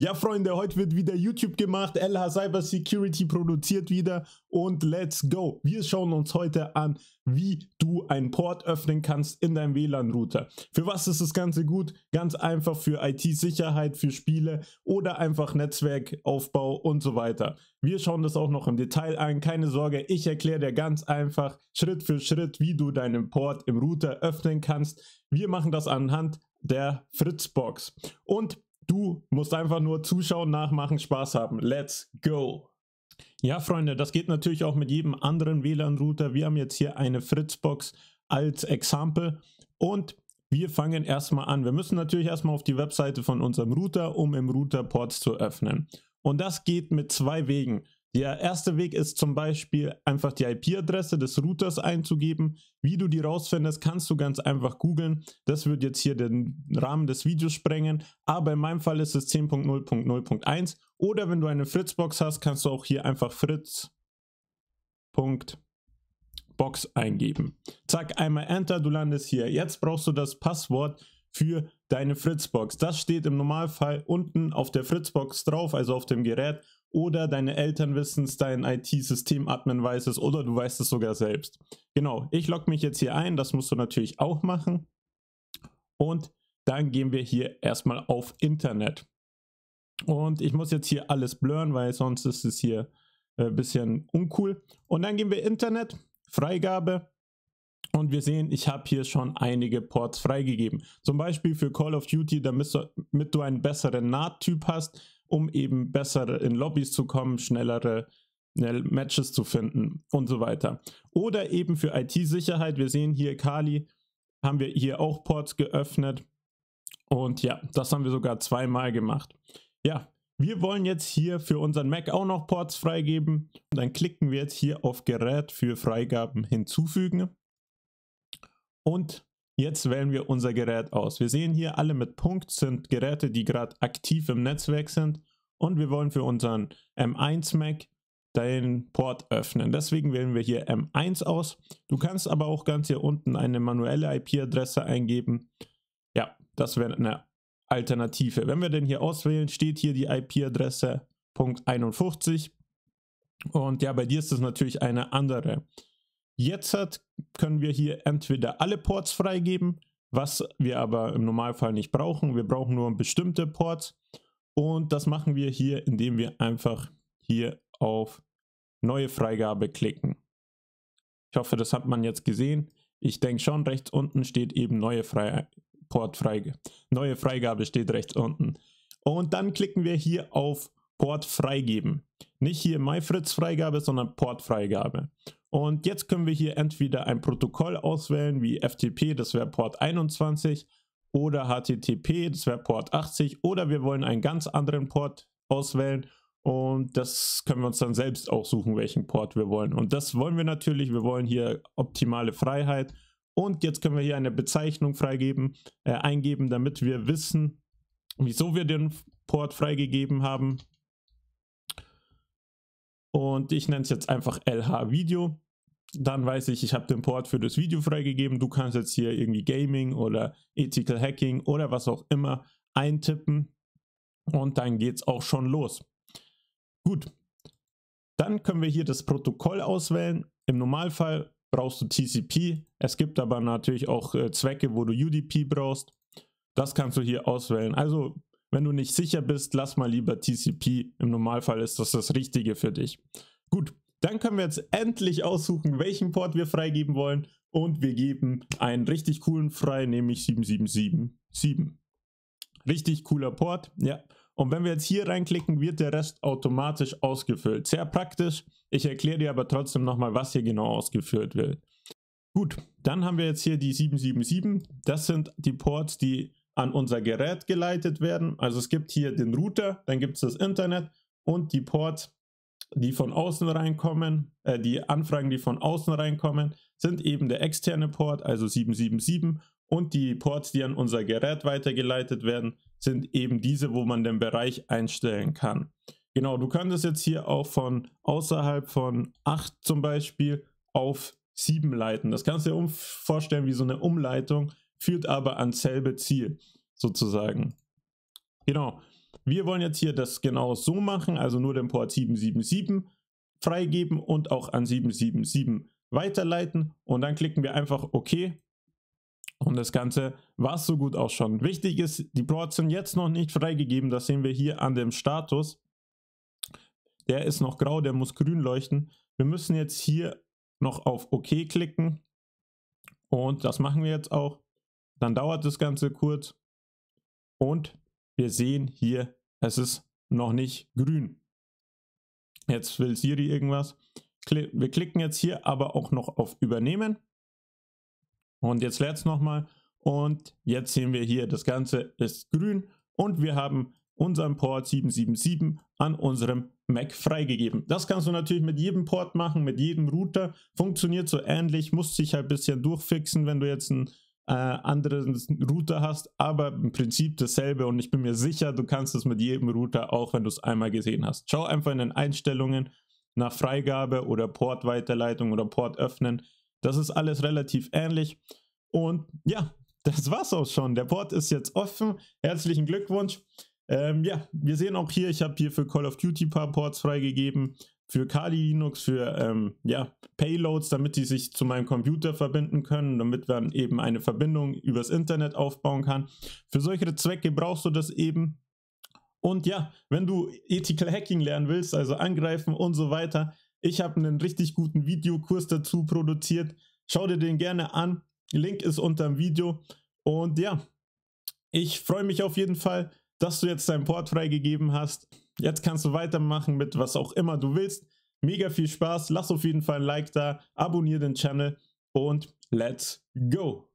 Ja, Freunde, heute wird wieder YouTube gemacht, LH Cyber Security produziert wieder und let's go. Wir schauen uns heute an, wie du einen Port öffnen kannst in deinem WLAN-Router. Für was ist das Ganze gut? Ganz einfach für IT-Sicherheit, für Spiele oder einfach Netzwerkaufbau und so weiter. Wir schauen das auch noch im Detail an, keine Sorge, ich erkläre dir ganz einfach Schritt für Schritt, wie du deinen Port im Router öffnen kannst. Wir machen das anhand der Fritzbox und du musst einfach nur zuschauen, nachmachen, Spaß haben. Let's go! Ja, Freunde, das geht natürlich auch mit jedem anderen WLAN-Router. Wir haben jetzt hier eine Fritzbox als Exempel und wir fangen erstmal an. Wir müssen natürlich erstmal auf die Webseite von unserem Router, um im Router Ports zu öffnen. Und das geht mit zwei Wegen. Der erste Weg ist zum Beispiel einfach die IP-Adresse des Routers einzugeben. Wie du die rausfindest, kannst du ganz einfach googeln. Das wird jetzt hier den Rahmen des Videos sprengen, aber in meinem Fall ist es 10.0.0.1 oder wenn du eine Fritzbox hast, kannst du auch hier einfach fritz.box eingeben. Zack, einmal Enter, du landest hier. Jetzt brauchst du das Passwort für deine Fritzbox. Das steht im Normalfall unten auf der Fritzbox drauf, also auf dem Gerät. Oder deine Eltern wissen es, dein IT-System-Admin weiß es oder du weißt es sogar selbst. Genau, ich logge mich jetzt hier ein, das musst du natürlich auch machen. Und dann gehen wir hier erstmal auf Internet. Und ich muss jetzt hier alles blurren, weil sonst ist es hier ein bisschen uncool. Und dann gehen wir Internet, Freigabe. Und wir sehen, ich habe hier schon einige Ports freigegeben. Zum Beispiel für Call of Duty, damit du einen besseren NAT-Typ hast, um eben besser in Lobbys zu kommen, schnellere Matches zu finden und so weiter. Oder eben für IT-Sicherheit, wir sehen hier Kali, haben wir hier auch Ports geöffnet. Und ja, das haben wir sogar zweimal gemacht. Ja, wir wollen jetzt hier für unseren Mac auch noch Ports freigeben. Und dann klicken wir jetzt hier auf Gerät für Freigaben hinzufügen. Und jetzt wählen wir unser Gerät aus. Wir sehen hier alle mit Punkt sind Geräte, die gerade aktiv im Netzwerk sind. Und wir wollen für unseren M1 Mac den Port öffnen. Deswegen wählen wir hier M1 aus. Du kannst aber auch ganz hier unten eine manuelle IP-Adresse eingeben. Ja, das wäre eine Alternative. Wenn wir den hier auswählen, steht hier die IP-Adresse Punkt 51. Und ja, bei dir ist es natürlich eine andere. Jetzt können wir hier entweder alle Ports freigeben, was wir aber im Normalfall nicht brauchen. Wir brauchen nur bestimmte Ports und das machen wir hier, indem wir einfach hier auf Neue Freigabe klicken. Ich hoffe, das hat man jetzt gesehen. Ich denke schon, rechts unten steht eben Neue Freigabe steht rechts unten. Und dann klicken wir hier auf Port freigeben. Nicht hier MyFritz-Freigabe, sondern Port-Freigabe. Und jetzt können wir hier entweder ein Protokoll auswählen, wie FTP, das wäre Port 21, oder HTTP, das wäre Port 80, oder wir wollen einen ganz anderen Port auswählen und das können wir uns dann selbst aussuchen, welchen Port wir wollen. Und das wollen wir natürlich, wir wollen hier optimale Freiheit. Und jetzt können wir hier eine Bezeichnung eingeben, damit wir wissen, wieso wir den Port freigegeben haben. Und ich nenne es jetzt einfach LH Video. Dann weiß ich, ich habe den Port für das Video freigegeben. Du kannst jetzt hier irgendwie Gaming oder Ethical Hacking oder was auch immer eintippen. Und dann geht es auch schon los. Gut, dann können wir hier das Protokoll auswählen. Im Normalfall brauchst du TCP. Es gibt aber natürlich auch Zwecke, wo du UDP brauchst. Das kannst du hier auswählen. Also wenn du nicht sicher bist, lass mal lieber TCP. Im Normalfall ist das das Richtige für dich. Gut, dann können wir jetzt endlich aussuchen, welchen Port wir freigeben wollen. Und wir geben einen richtig coolen frei, nämlich 7777. Richtig cooler Port, ja. Und wenn wir jetzt hier reinklicken, wird der Rest automatisch ausgefüllt. Sehr praktisch. Ich erkläre dir aber trotzdem nochmal, was hier genau ausgeführt wird. Gut, dann haben wir jetzt hier die 777. Das sind die Ports, die an unser Gerät geleitet werden. Also es gibt hier den Router, dann gibt es das Internet und die Ports, die von außen reinkommen, die Anfragen, die von außen reinkommen, sind eben der externe Port, also 777, und die Ports, die an unser Gerät weitergeleitet werden, sind eben diese, wo man den Bereich einstellen kann. Genau, du könntest jetzt hier auch von außerhalb von 8 zum Beispiel auf 7 leiten. Das kannst du dir vorstellen wie so eine Umleitung, führt aber ans selbe Ziel sozusagen. Genau. Wir wollen jetzt hier das genau so machen, also nur den Port 777 freigeben und auch an 777 weiterleiten und dann klicken wir einfach OK. Und das Ganze war es so gut auch schon. Wichtig ist, die Ports sind jetzt noch nicht freigegeben, das sehen wir hier an dem Status. Der ist noch grau, der muss grün leuchten. Wir müssen jetzt hier noch auf OK klicken und das machen wir jetzt auch. Dann dauert das Ganze kurz und wir sehen hier, es ist noch nicht grün. Jetzt will Siri irgendwas. Wir klicken jetzt hier aber auch noch auf Übernehmen. Und jetzt lädt es nochmal und jetzt sehen wir hier, das Ganze ist grün und wir haben unseren Port 777 an unserem Mac freigegeben. Das kannst du natürlich mit jedem Port machen, mit jedem Router. Funktioniert so ähnlich, musst dich halt ein bisschen durchfixen, wenn du jetzt einen anderen Router hast, aber im Prinzip dasselbe und ich bin mir sicher, du kannst es mit jedem Router, auch wenn du es einmal gesehen hast. Schau einfach in den Einstellungen nach Freigabe oder Portweiterleitung oder Port öffnen. Das ist alles relativ ähnlich und ja, das war's auch schon. Der Port ist jetzt offen. Herzlichen Glückwunsch. Ja, wir sehen auch hier, ich habe hier für Call of Duty ein paar Ports freigegeben, für Kali Linux, für ja, Payloads, damit die sich zu meinem Computer verbinden können, damit man eben eine Verbindung übers Internet aufbauen kann. Für solche Zwecke brauchst du das eben. Und ja, wenn du Ethical Hacking lernen willst, also angreifen und so weiter, ich habe einen richtig guten Videokurs dazu produziert. Schau dir den gerne an. Link ist unter dem Video. Und ja, ich freue mich auf jeden Fall, dass du jetzt deinen Port freigegeben hast. Jetzt kannst du weitermachen mit was auch immer du willst. Mega viel Spaß. Lass auf jeden Fall ein Like da, abonniere den Channel und let's go!